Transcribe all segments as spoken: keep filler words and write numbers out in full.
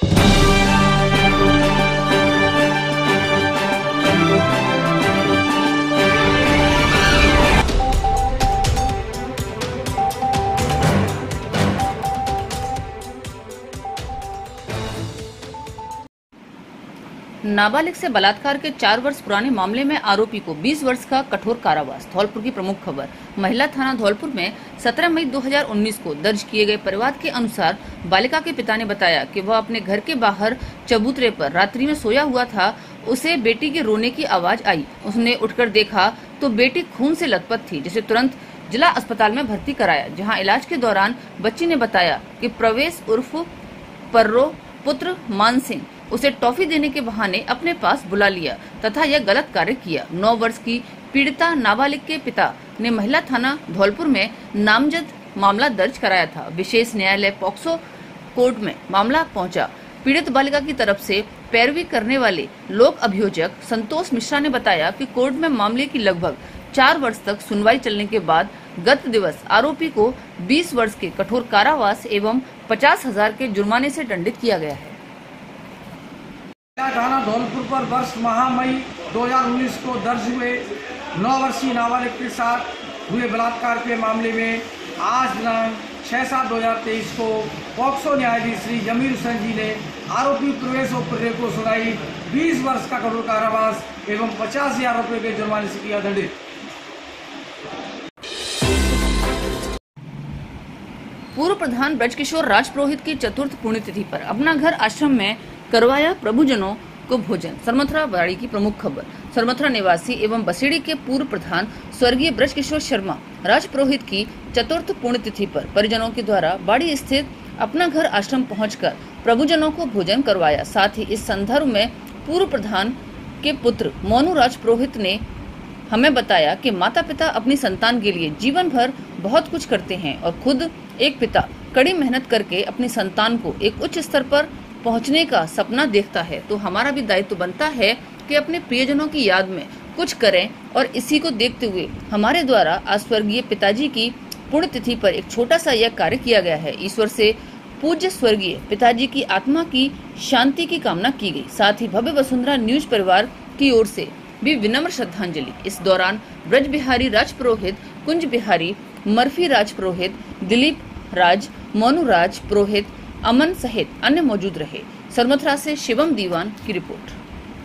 नाबालिग से बलात्कार के चार वर्ष पुराने मामले में आरोपी को बीस वर्ष का कठोर कारावास। धौलपुर की प्रमुख खबर। महिला थाना धौलपुर में सत्रह मई दो हज़ार उन्नीस को दर्ज किए गए परिवाद के अनुसार बालिका के पिता ने बताया कि वह अपने घर के बाहर चबूतरे पर रात्रि में सोया हुआ था। उसे बेटी के रोने की आवाज आई। उसने उठकर देखा तो बेटी खून से लथपथ थी, जिसे तुरंत जिला अस्पताल में भर्ती कराया, जहाँ इलाज के दौरान बच्ची ने बताया कि प्रवेश उर्फ पर्रो पुत्र मान सिंह उसे टॉफी देने के बहाने अपने पास बुला लिया तथा यह गलत कार्य किया। नौ वर्ष की पीड़िता नाबालिग के पिता ने महिला थाना धौलपुर में नामजद मामला दर्ज कराया था। विशेष न्यायालय पॉक्सो कोर्ट में मामला पहुंचा। पीड़ित बालिका की तरफ से पैरवी करने वाले लोक अभियोजक संतोष मिश्रा ने बताया कि कोर्ट में मामले की लगभग चार वर्ष तक सुनवाई चलने के बाद गत दिवस आरोपी को बीस वर्ष के कठोर कारावास एवं पचास हजार के जुर्माने से दंडित किया गया है। थाना धौलपुर पर वर्ष माह मई दो हज़ार उन्नीस को दर्ज हुए नौ वर्षीय नाबालिग के साथ हुए बलात्कार के मामले में आज दिनांक छह सात दो हज़ार तेईस को पॉक्सो न्यायाधीश श्री जमीर हुसैन जी ने आरोपी प्रवेश और पर्रे को सुनाई बीस वर्ष का कठोर कारावास एवं पचास हजार रूपए के जुर्माने से किया दंडित। पूर्व प्रधान ब्रजकिशोर राजपुरोहित की चतुर्थ पुण्यतिथि पर अपना घर आश्रम में करवाया प्रभुजनों को भोजन। सरमथरा बाड़ी की प्रमुख खबर। सरमथरा निवासी एवं बसेड़ी के पूर्व प्रधान स्वर्गीय ब्रजकिशोर शर्मा राजपुरोहित की चतुर्थ पुण्यतिथि पर परिजनों के द्वारा बाड़ी स्थित अपना घर आश्रम पहुंचकर प्रभुजनों को भोजन करवाया। साथ ही इस संदर्भ में पूर्व प्रधान के पुत्र मोनू राजपुरोहित ने हमें बताया कि माता पिता अपनी संतान के लिए जीवन भर बहुत कुछ करते हैं और खुद एक पिता कड़ी मेहनत करके अपनी संतान को एक उच्च स्तर पर पहुंचने का सपना देखता है, तो हमारा भी दायित्व बनता है कि अपने प्रियजनों की याद में कुछ करें। और इसी को देखते हुए हमारे द्वारा आज स्वर्गीय पिताजी की पुण्यतिथि पर एक छोटा सा यह कार्य किया गया है। ईश्वर से पूज्य स्वर्गीय पिताजी की आत्मा की शांति की कामना की गई। साथ ही भव्य वसुंधरा न्यूज परिवार की ओर से भी विनम्र श्रद्धांजलि। इस दौरान ब्रज बिहारी राजपुरोहित, कुंज बिहारी, मर्फी राजपुरोहित, दिलीप राज, मोनू राज पुरोहित, अमन सहित अन्य मौजूद रहे। सरमथरा से शिवम दीवान की रिपोर्ट।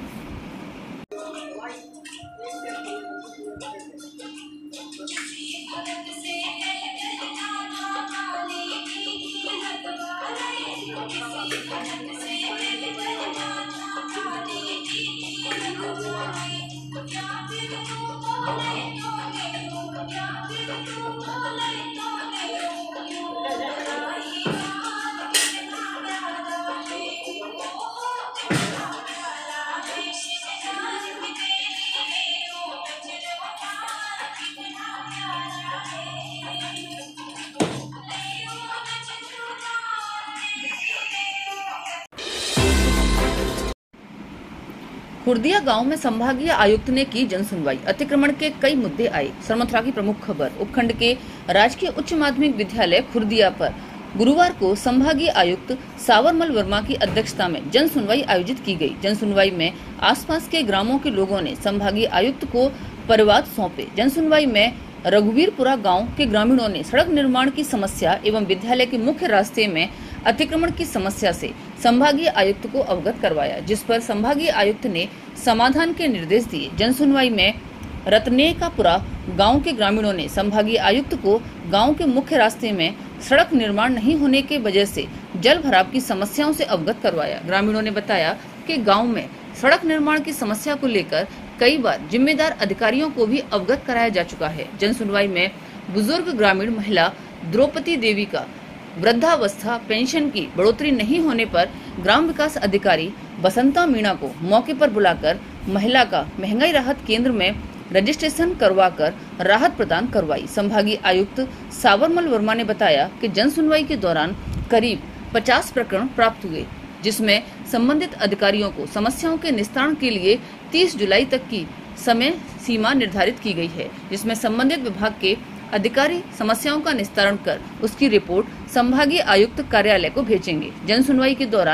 खुर्दिया गांव में संभागीय आयुक्त ने की जन सुनवाई। अतिक्रमण के कई मुद्दे आए। सरमथरा की प्रमुख खबर। उपखंड के राजकीय उच्च माध्यमिक विद्यालय खुर्दिया पर गुरुवार को संभागीय आयुक्त सावरमल वर्मा की अध्यक्षता में जन सुनवाई आयोजित की गई। जन सुनवाई में आसपास के ग्रामों के लोगों ने संभागीय आयुक्त को परिवाद सौंपे। जन सुनवाई में रघुवीरपुरा गांव के ग्रामीणों ने सड़क निर्माण की समस्या एवं विद्यालय के मुख्य रास्ते में अतिक्रमण की समस्या से संभागीय आयुक्त को अवगत करवाया, जिस पर संभागीय आयुक्त ने समाधान के निर्देश दिए। जन सुनवाई में रत्नेकापुरा गांव के ग्रामीणों ने संभागीय आयुक्त को गांव के मुख्य रास्ते में सड़क निर्माण नहीं होने के वजह से जल भराव की समस्याओं से अवगत करवाया। ग्रामीणों ने बताया कि गांव में सड़क निर्माण की समस्या को लेकर कई बार जिम्मेदार अधिकारियों को भी अवगत कराया जा चुका है। जन सुनवाई में बुजुर्ग ग्रामीण महिला द्रौपदी देवी का वृद्धावस्था पेंशन की बढ़ोतरी नहीं होने पर ग्राम विकास अधिकारी बसंता मीणा को मौके पर बुलाकर महिला का महंगाई राहत केंद्र में रजिस्ट्रेशन करवाकर राहत प्रदान करवाई। संभागीय आयुक्त सावरमल वर्मा ने बताया कि जन सुनवाई के दौरान करीब पचास प्रकरण प्राप्त हुए, जिसमें संबंधित अधिकारियों को समस्याओं के निस्तारण के लिए तीस जुलाई तक की समय सीमा निर्धारित की गई है, जिसमें संबंधित विभाग के अधिकारी समस्याओं का निस्तारण कर उसकी रिपोर्ट संभागीय आयुक्त कार्यालय को भेजेंगे। जन सुनवाई के दौरान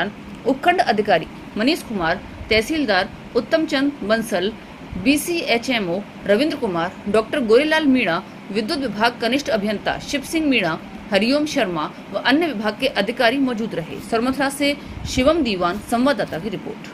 उपखंड अधिकारी मनीष कुमार, तहसीलदार उत्तम चंद बंसल, बीसीएचएमओ रविंद्र कुमार, डॉक्टर गोरेलाल मीणा, विद्युत विभाग कनिष्ठ अभियंता शिव सिंह मीणा, हरिओम शर्मा व अन्य विभाग के अधिकारी मौजूद रहे। सरमथुरा से शिवम दीवान, संवाददाता की रिपोर्ट।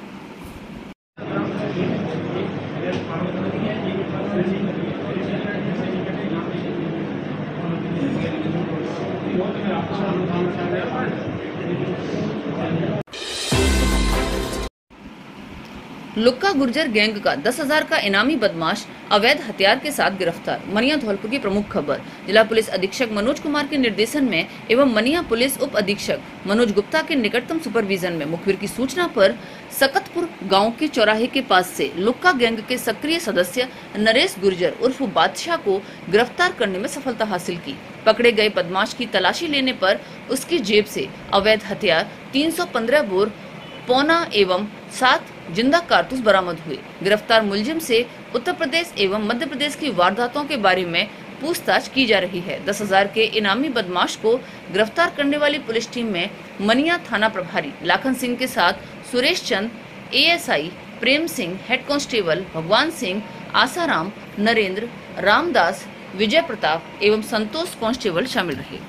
लुक्का गुर्जर गैंग का दस हजार का इनामी बदमाश अवैध हथियार के साथ गिरफ्तार। मनिया धौलपुर की प्रमुख खबर। जिला पुलिस अधीक्षक मनोज कुमार के निर्देशन में एवं मनिया पुलिस उप अधीक्षक मनोज गुप्ता के निकटतम सुपरविजन में मुखबिर की सूचना पर सकतपुर गांव के चौराहे के पास से लुक्का गैंग के सक्रिय सदस्य नरेश गुर्जर उर्फ बादशाह को गिरफ्तार करने में सफलता हासिल की। पकड़े गए बदमाश की तलाशी लेने पर उसकी जेब से अवैध हथियार तीन सौ पंद्रह बोर पौना एवं सात जिंदा कारतूस बरामद हुए। गिरफ्तार मुलजिम से उत्तर प्रदेश एवं मध्य प्रदेश की वारदातों के बारे में पूछताछ की जा रही है। दस हजार के इनामी बदमाश को गिरफ्तार करने वाली पुलिस टीम में मनिया थाना प्रभारी लाखन सिंह के साथ Suresh Chand, ASI Prem Singh, head constable Bhagwan Singh, Asaram, Narendra, Ramdas, Vijay Pratap एवं संतोष कांस्टेबल शामिल रहे।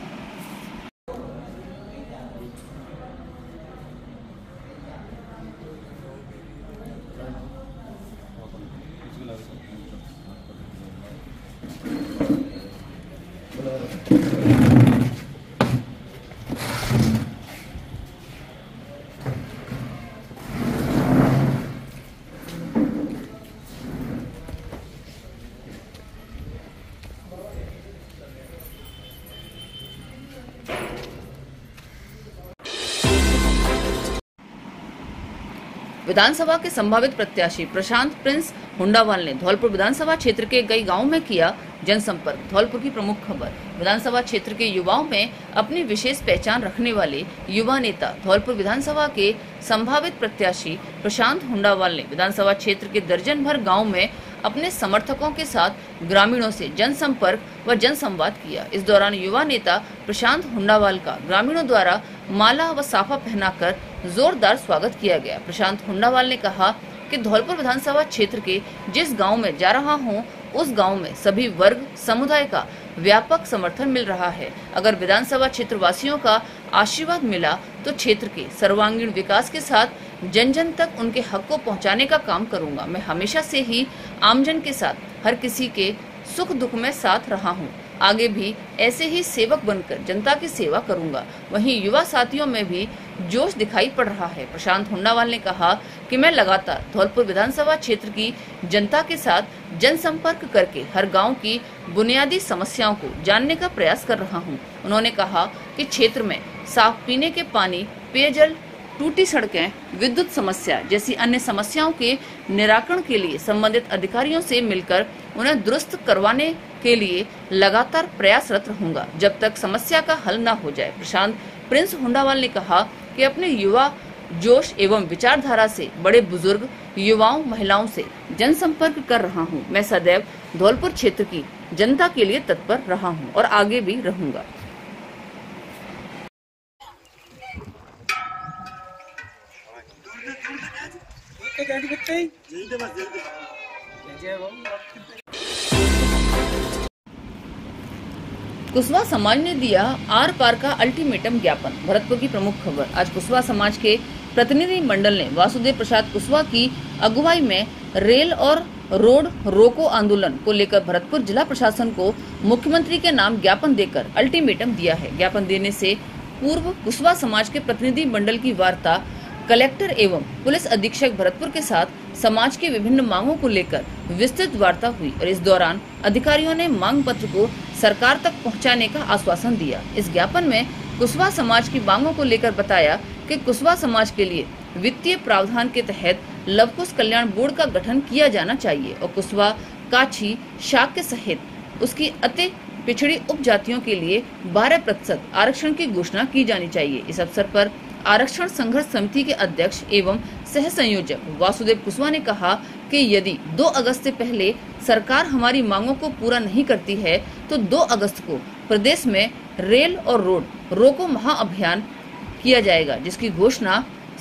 विधानसभा के संभावित प्रत्याशी प्रशांत प्रिंस हुंडावाल ने धौलपुर विधानसभा क्षेत्र के कई गांवों में किया जनसंपर्क। धौलपुर की प्रमुख खबर। विधानसभा क्षेत्र के युवाओं में अपनी विशेष पहचान रखने वाले युवा नेता धौलपुर विधानसभा के संभावित प्रत्याशी प्रशांत हुंडावाल ने विधानसभा क्षेत्र के दर्जन भर गाँव में अपने समर्थकों के साथ ग्रामीणों से जनसंपर्क व जनसंवाद किया। इस दौरान युवा नेता प्रशांत हुंडावाल का ग्रामीणों द्वारा माला व साफा पहनाकर जोरदार स्वागत किया गया। प्रशांत हुंडावाल ने कहा कि धौलपुर विधानसभा क्षेत्र के जिस गांव में जा रहा हूं, उस गांव में सभी वर्ग समुदाय का व्यापक समर्थन मिल रहा है। अगर विधानसभा क्षेत्र वासियों का आशीर्वाद मिला तो क्षेत्र के सर्वांगीण विकास के साथ जन जन तक उनके हक को पहुंचाने का काम करूंगा। मैं हमेशा से ही आमजन के साथ हर किसी के सुख दुख में साथ रहा हूं। आगे भी ऐसे ही सेवक बनकर जनता की सेवा करूंगा। वहीं युवा साथियों में भी जोश दिखाई पड़ रहा है। प्रशांत हुंडावाल ने कहा कि मैं लगातार धौलपुर विधानसभा क्षेत्र की जनता के साथ जनसंपर्क करके हर गांव की बुनियादी समस्याओं को जानने का प्रयास कर रहा हूं। उन्होंने कहा कि क्षेत्र में साफ पीने के पानी, पेयजल, टूटी सड़कें, विद्युत समस्या जैसी अन्य समस्याओं के निराकरण के लिए संबंधित अधिकारियों से मिलकर उन्हें दुरुस्त करवाने के लिए लगातार प्रयासरत रहूंगा जब तक समस्या का हल न हो जाए। प्रशांत प्रिंस हुंडावाल ने कहा कि अपने युवा जोश एवं विचारधारा से बड़े बुजुर्ग, युवाओं, महिलाओं से जनसंपर्क कर रहा हूं। मैं सदैव धौलपुर क्षेत्र की जनता के लिए तत्पर रहा हूं और आगे भी रहूंगा। कुशवाहा समाज ने दिया आर पार का अल्टीमेटम ज्ञापन। भरतपुर की प्रमुख खबर। आज कुशवाहा समाज के प्रतिनिधि मंडल ने वासुदेव प्रसाद कुशवाहा की अगुवाई में रेल और रोड रोको आंदोलन को लेकर भरतपुर जिला प्रशासन को मुख्यमंत्री के नाम ज्ञापन देकर अल्टीमेटम दिया है। ज्ञापन देने से पूर्व कुशवाहा समाज के प्रतिनिधि मंडल की वार्ता कलेक्टर एवं पुलिस अधीक्षक भरतपुर के साथ समाज की विभिन्न मांगों को लेकर विस्तृत वार्ता हुई और इस दौरान अधिकारियों ने मांग पत्र को सरकार तक पहुंचाने का आश्वासन दिया। इस ज्ञापन में कुशवाहा समाज की मांगों को लेकर बताया कि कुशवाहा समाज के लिए वित्तीय प्रावधान के तहत लवकुश कल्याण बोर्ड का गठन किया जाना चाहिए और कुशवाहा, काछी, शाक्य सहित उसकी अति पिछड़ी उपजातियों के लिए बारह प्रतिशत आरक्षण की घोषणा की जानी चाहिए। इस अवसर पर आरक्षण संघर्ष समिति के अध्यक्ष एवं सह संयोजक वासुदेव कुशवाहा ने कहा कि यदि दो अगस्त से पहले सरकार हमारी मांगों को पूरा नहीं करती है तो दो अगस्त को प्रदेश में रेल और रोड रोको महाअभियान किया जाएगा, जिसकी घोषणा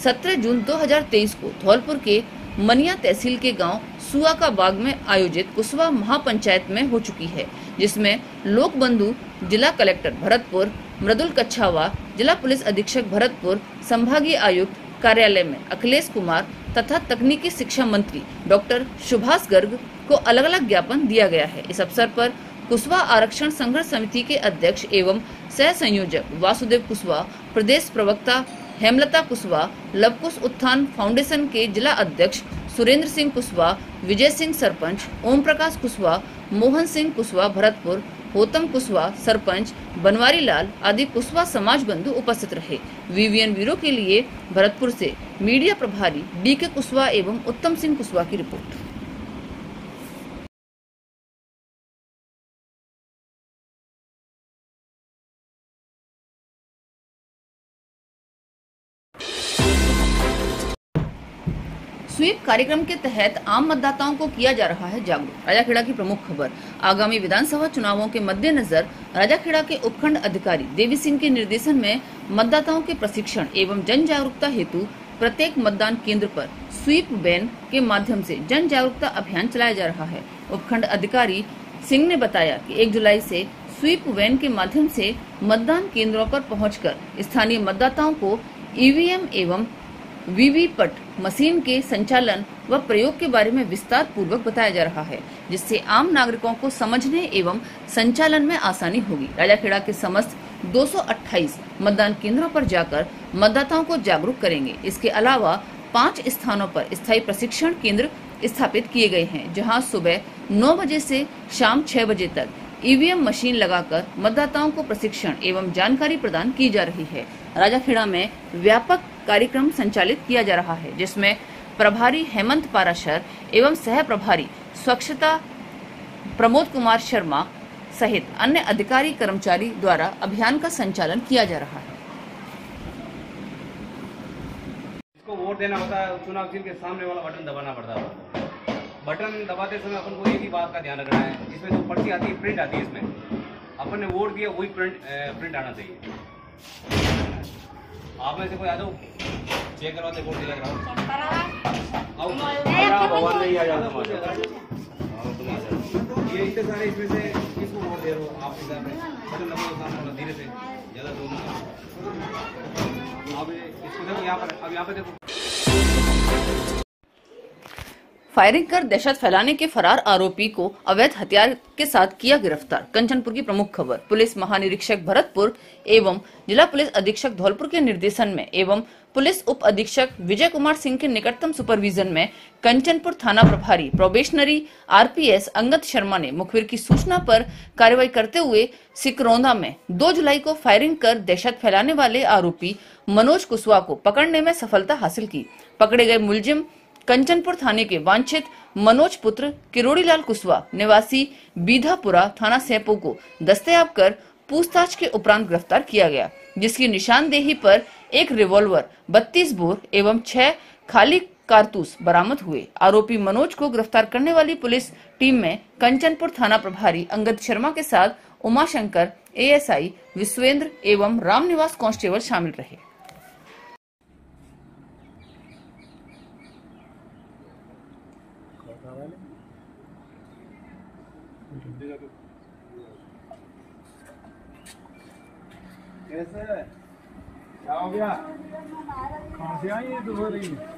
सत्रह जून दो हज़ार तेईस को धौलपुर के मनिया तहसील के गांव सुआ का बाग में आयोजित कुशवा महापंचायत में हो चुकी है, जिसमें लोक बंधु जिला कलेक्टर भरतपुर मृदुल कच्छावा, जिला पुलिस अधीक्षक भरतपुर, संभागीय आयुक्त कार्यालय में अखिलेश कुमार तथा तकनीकी शिक्षा मंत्री डॉक्टर सुभाष गर्ग को अलग अलग ज्ञापन दिया गया है। इस अवसर पर कुशवा आरक्षण संघर्ष समिति के अध्यक्ष एवं सह संयोजक वासुदेव कुशवा, प्रदेश प्रवक्ता हेमलता कुशवा, लवकुश उत्थान फाउंडेशन के जिला अध्यक्ष सुरेंद्र सिंह कुशवा, विजय सिंह सरपंच, ओम प्रकाश कुशवा, मोहन सिंह कुशवा भरतपुर, होतम कुशवा सरपंच, बनवारी लाल आदि कुशवा समाज बंधु उपस्थित रहे। वीवीएन ब्यूरो के लिए भरतपुर से मीडिया प्रभारी डी के कुशवा एवं उत्तम सिंह कुशवा की रिपोर्ट। स्वीप कार्यक्रम के तहत आम मतदाताओं को किया जा रहा है जागरूक। राजाखेड़ा की प्रमुख खबर। आगामी विधानसभा चुनावों के मद्देनजर राजाखेड़ा के उपखंड अधिकारी देवी सिंह के निर्देशन में मतदाताओं के प्रशिक्षण एवं जन जागरूकता हेतु प्रत्येक मतदान केंद्र पर स्वीप वैन के माध्यम से जन जागरूकता अभियान चलाया जा रहा है। उपखंड अधिकारी सिंह ने बताया कि एक जुलाई से स्वीप वैन के माध्यम से मतदान केंद्रों पर पहुंचकर स्थानीय मतदाताओं को ईवीएम एवं वीवीपैट मशीन के संचालन व प्रयोग के बारे में विस्तार पूर्वक बताया जा रहा है, जिससे आम नागरिकों को समझने एवं संचालन में आसानी होगी। राजाखेड़ा के समस्त दो सौ अट्ठाईस मतदान केंद्रों पर जाकर मतदाताओं को जागरूक करेंगे। इसके अलावा पाँच स्थानों पर स्थायी प्रशिक्षण केंद्र स्थापित किए गए हैं, जहां सुबह नौ बजे से शाम छह बजे तक ईवीएम मशीन लगाकर मतदाताओं को प्रशिक्षण एवं जानकारी प्रदान की जा रही है। राजाखेड़ा में व्यापक कार्यक्रम संचालित किया जा रहा है, जिसमें प्रभारी हेमंत पाराशर एवं सह प्रभारी स्वच्छता प्रमोद कुमार शर्मा सहित अन्य अधिकारी कर्मचारी द्वारा अभियान का संचालन किया जा रहा है। इसको वोट देना होता है, चुनाव चिन्ह के सामने वाला बटन दबाना पड़ता है। बटन दबाते समय अपन को एक ही बात का ध्यान रखना है, इसमें जो पर्ची आती है, प्रिंट आती है, इसमें अपन ने वोट दिया वही प्रिंट प्रिंट आना चाहिए। आप में से कोई आ जाओ, चेक करवाते वोट दिला कराओ। भगवान नहीं आ जाता, ये इतने सारे इसमें से किसको वोट दे रहे हो आप? हिसाब में बटन दबाओ धीरे से, ज्यादा दूर आप इसको देखो। यहाँ पर अब यहाँ पे देखो, फायरिंग कर दहशत फैलाने के फरार आरोपी को अवैध हथियार के साथ किया गिरफ्तार। कंचनपुर की प्रमुख खबर। पुलिस महानिरीक्षक भरतपुर एवं जिला पुलिस अधीक्षक धौलपुर के निर्देशन में एवं पुलिस उप अधीक्षक विजय कुमार सिंह के निकटतम सुपरविजन में कंचनपुर थाना प्रभारी प्रोबेशनरी आरपीएस अंगद शर्मा ने मुखबिर की सूचना पर कार्रवाई करते हुए सिकरौंदा में दो जुलाई को फायरिंग कर दहशत फैलाने वाले आरोपी मनोज कुशवा को पकड़ने में सफलता हासिल की। पकड़े गए मुलजिम कंचनपुर थाने के वांछित मनोज पुत्र किरोड़ीलाल कुशवा निवासी बीधापुरा थाना सेपो को दस्तयाब कर पूछताछ के उपरांत गिरफ्तार किया गया, जिसकी निशानदेही पर एक रिवॉल्वर, बत्तीस बोर एवं छह खाली कारतूस बरामद हुए। आरोपी मनोज को गिरफ्तार करने वाली पुलिस टीम में कंचनपुर थाना प्रभारी अंगद शर्मा के साथ उमाशंकर, एएसआई विश्वेंद्र एवं रामनिवास कांस्टेबल शामिल रहे। कैसे क्या हो गया? कहाँ से आई है? तो हो रही है।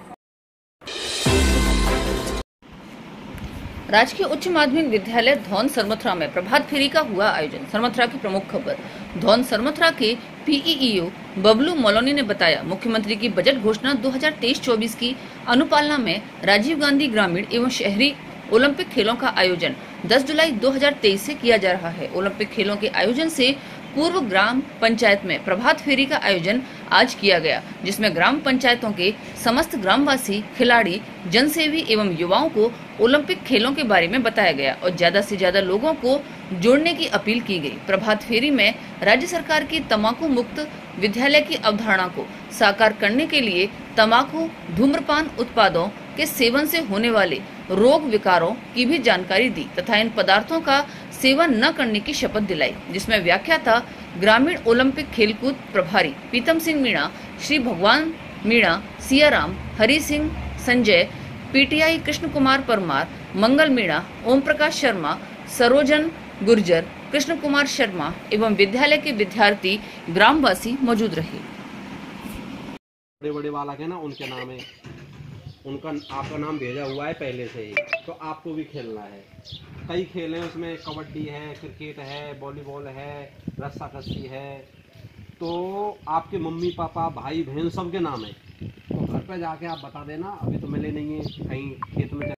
राजकीय उच्च माध्यमिक विद्यालय धौन सरमथरा में प्रभात फेरी का हुआ आयोजन। सरमथरा की प्रमुख खबर। धौन सरमथरा के पीईईओ बबलू मोलोनी ने बताया, मुख्यमंत्री की बजट घोषणा दो हज़ार तेईस चौबीस की अनुपालना में राजीव गांधी ग्रामीण एवं शहरी ओलंपिक खेलों का आयोजन दस जुलाई दो हज़ार तेईस से किया जा रहा है। ओलंपिक खेलों के आयोजन से पूर्व ग्राम पंचायत में प्रभात फेरी का आयोजन आज किया गया, जिसमें ग्राम पंचायतों के समस्त ग्रामवासी, खिलाड़ी, जनसेवी एवं युवाओं को ओलंपिक खेलों के बारे में बताया गया और ज्यादा से ज्यादा लोगों को जोड़ने की अपील की गई। प्रभात फेरी में राज्य सरकार की तंबाकू मुक्त विद्यालय की अवधारणा को साकार करने के लिए तंबाकू, धूम्रपान उत्पादों के सेवन से होने वाले रोग विकारों की भी जानकारी दी तथा इन पदार्थों का सेवन न करने की शपथ दिलाई, जिसमें व्याख्याता ग्रामीण ओलंपिक खेलकूद प्रभारी पीतम सिंह मीणा, श्री भगवान मीणा, सियाराम, हरि सिंह, संजय, पीटीआई कृष्ण कुमार परमार, मंगल मीणा, ओम प्रकाश शर्मा, सरोजन गुर्जर, कृष्ण कुमार शर्मा एवं विद्यालय के विद्यार्थी ग्रामवासी मौजूद रहे। बड़े बड़े वाला के ना उनके नाम है, उनका आपका नाम भेजा हुआ है पहले से ही, तो आपको भी खेलना है। कई खेल हैं उसमें, कबड्डी है, क्रिकेट है, वॉलीबॉल है, रस्साकशी है, तो आपके मम्मी पापा भाई बहन सबके नाम है। तो घर पे जाके आप बता देना, अभी तो मिले नहीं है, कहीं खेत में।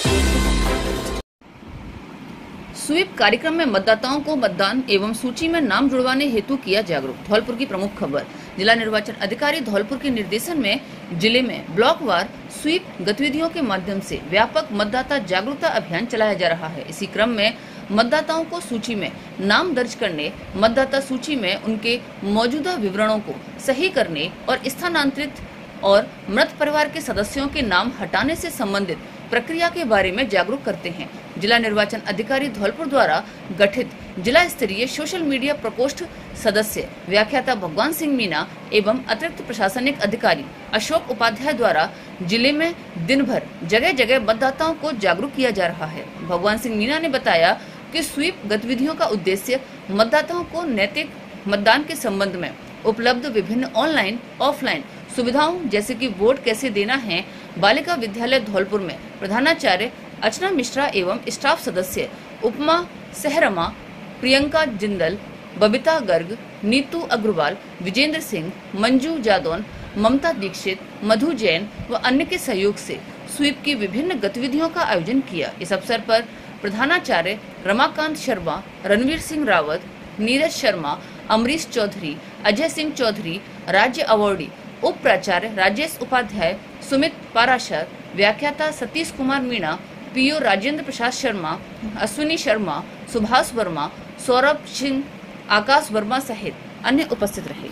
स्वीप कार्यक्रम में मतदाताओं को मतदान एवं सूची में नाम जुड़वाने हेतु किया जागरूक। धौलपुर की प्रमुख खबर। जिला निर्वाचन अधिकारी धौलपुर के निर्देशन में जिले में ब्लॉक वार स्वीप गतिविधियों के माध्यम से व्यापक मतदाता जागरूकता अभियान चलाया जा रहा है। इसी क्रम में मतदाताओं को सूची में नाम दर्ज करने, मतदाता सूची में उनके मौजूदा विवरणों को सही करने और स्थानांतरित और मृत परिवार के सदस्यों के नाम हटाने से संबंधित प्रक्रिया के बारे में जागरूक करते हैं। जिला निर्वाचन अधिकारी धौलपुर द्वारा गठित जिला स्तरीय सोशल मीडिया प्रकोष्ठ सदस्य व्याख्याता भगवान सिंह मीणा एवं अतिरिक्त प्रशासनिक अधिकारी अशोक उपाध्याय द्वारा जिले में दिन भर जगह जगह मतदाताओं को जागरूक किया जा रहा है। भगवान सिंह मीणा ने बताया कि स्वीप गतिविधियों का उद्देश्य मतदाताओं को नैतिक मतदान के संबंध में उपलब्ध विभिन्न ऑनलाइन ऑफलाइन सुविधाओं जैसे कि वोट कैसे देना है, बालिका विद्यालय धौलपुर में प्रधानाचार्य अर्चना मिश्रा एवं स्टाफ सदस्य उपमा सहरमा, प्रियंका जिंदल, बबीता गर्ग, नीतू अग्रवाल, विजेंद्र सिंह, मंजू जादौन, ममता दीक्षित, मधु जैन व अन्य के सहयोग से स्वीप की विभिन्न गतिविधियों का आयोजन किया। इस अवसर पर प्रधानाचार्य रमाकांत शर्मा, रणवीर सिंह रावत, नीरज शर्मा, अमरीश चौधरी, अजय सिंह चौधरी, राज्य अवार्डी उप प्राचार्य राजेश उपाध्याय, सुमित पाराशर, व्याख्याता सतीश कुमार मीणा, पीओ राजेंद्र प्रसाद शर्मा, अश्विनी शर्मा, सुभाष वर्मा, सौरभ सिंह, आकाश वर्मा सहित अन्य उपस्थित रहे।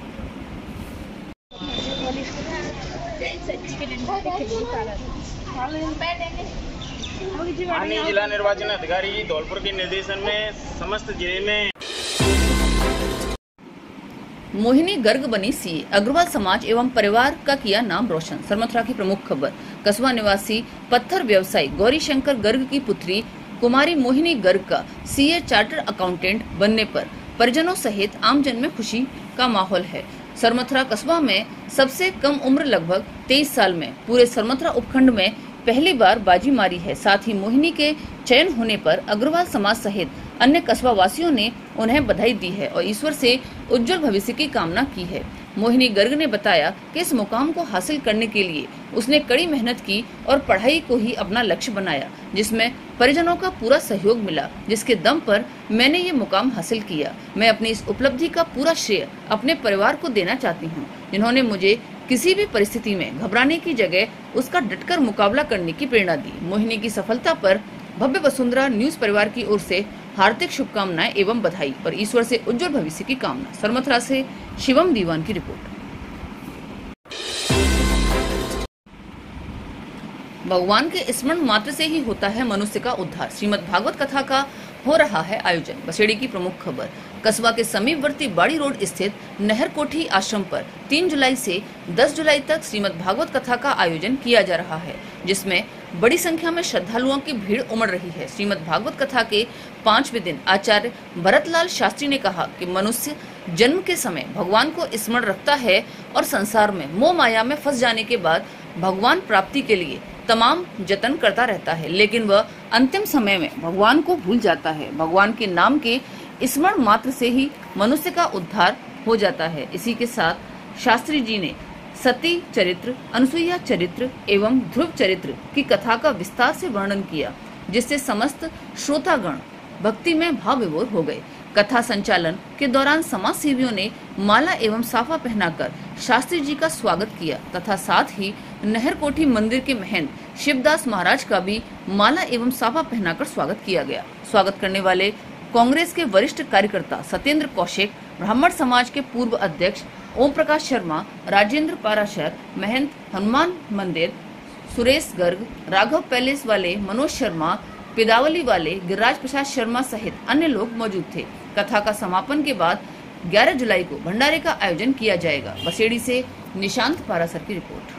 माननीय जिला निर्वाचन अधिकारी धौलपुर के निर्देशन में समस्त जिले में मोहिनी गर्ग बनी सीए, अग्रवाल समाज एवं परिवार का किया नाम रोशन। सरमथुरा की प्रमुख खबर। कस्बा निवासी पत्थर व्यवसायी गौरी शंकर गर्ग की पुत्री कुमारी मोहिनी गर्ग का सीए चार्टर अकाउंटेंट बनने पर परिजनों सहित आमजन में खुशी का माहौल है। सरमथुरा कस्बा में सबसे कम उम्र लगभग तेईस साल में पूरे सरमथुरा उपखंड में पहली बार बाजी मारी है। साथ ही मोहिनी के चयन होने पर अग्रवाल समाज सहित अन्य कस्बा वासियों ने उन्हें बधाई दी है और ईश्वर से उज्जवल भविष्य की कामना की है। मोहिनी गर्ग ने बताया कि इस मुकाम को हासिल करने के लिए उसने कड़ी मेहनत की और पढ़ाई को ही अपना लक्ष्य बनाया, जिसमें परिजनों का पूरा सहयोग मिला, जिसके दम पर मैंने ये मुकाम हासिल किया। मैं अपनी इस उपलब्धि का पूरा श्रेय अपने परिवार को देना चाहती हूँ, जिन्होंने मुझे किसी भी परिस्थिति में घबराने की जगह उसका डटकर मुकाबला करने की प्रेरणा दी। मोहिनी की सफलता पर भव्य वसुंधरा न्यूज परिवार की ओर से हार्दिक शुभकामनाएं एवं बधाई और ईश्वर से उज्जवल भविष्य की कामना। सरमथुरा से शिवम दीवान की रिपोर्ट। भगवान के स्मरण मात्र से ही होता है मनुष्य का उद्धार। श्रीमद् भागवत कथा का हो रहा है आयोजन। बसेड़ी की प्रमुख खबर। कस्बा के समीपवर्ती बाड़ी रोड स्थित नहर कोठी आश्रम पर तीन जुलाई से दस जुलाई तक श्रीमद् भागवत कथा का आयोजन किया जा रहा है, जिसमें बड़ी संख्या में श्रद्धालुओं की भीड़ उमड़ रही है। श्रीमद् भागवत कथा के पांचवें दिन आचार्य भरतलाल शास्त्री ने कहा कि मनुष्य जन्म के समय भगवान को स्मरण रखता है और संसार में मोह माया में फंस जाने के बाद भगवान प्राप्ति के लिए तमाम जतन करता रहता है, लेकिन वह अंतिम समय में भगवान को भूल जाता है। भगवान के नाम के स्मरण मात्र से ही मनुष्य का उद्धार हो जाता है। इसी के साथ शास्त्री जी ने सती चरित्र, अनुसुईया चरित्र एवं ध्रुव चरित्र की कथा का विस्तार से वर्णन किया, जिससे समस्त श्रोतागण भक्ति में भाव विभोर हो गए। कथा संचालन के दौरान समाज सेवियों ने माला एवं साफा पहनाकर शास्त्री जी का स्वागत किया तथा साथ ही नहर कोठी मंदिर के महंत शिवदास महाराज का भी माला एवं साफा पहनाकर स्वागत किया गया। स्वागत करने वाले कांग्रेस के वरिष्ठ कार्यकर्ता सत्येंद्र कौशिक, ब्राह्मण समाज के पूर्व अध्यक्ष ओम प्रकाश शर्मा, राजेंद्र पाराशर, महंत हनुमान मंदिर सुरेश गर्ग, राघव पैलेस वाले मनोज शर्मा, पिदावली वाले गिरिराज प्रसाद शर्मा सहित अन्य लोग मौजूद थे। कथा का समापन के बाद ग्यारह जुलाई को भंडारे का आयोजन किया जाएगा। बसेड़ी से निशांत पारासर की रिपोर्ट।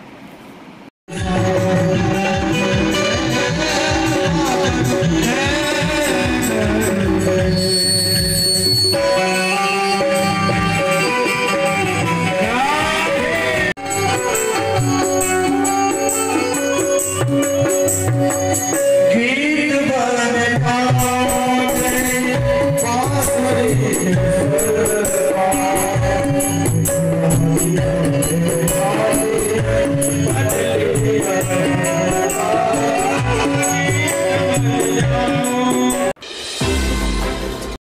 But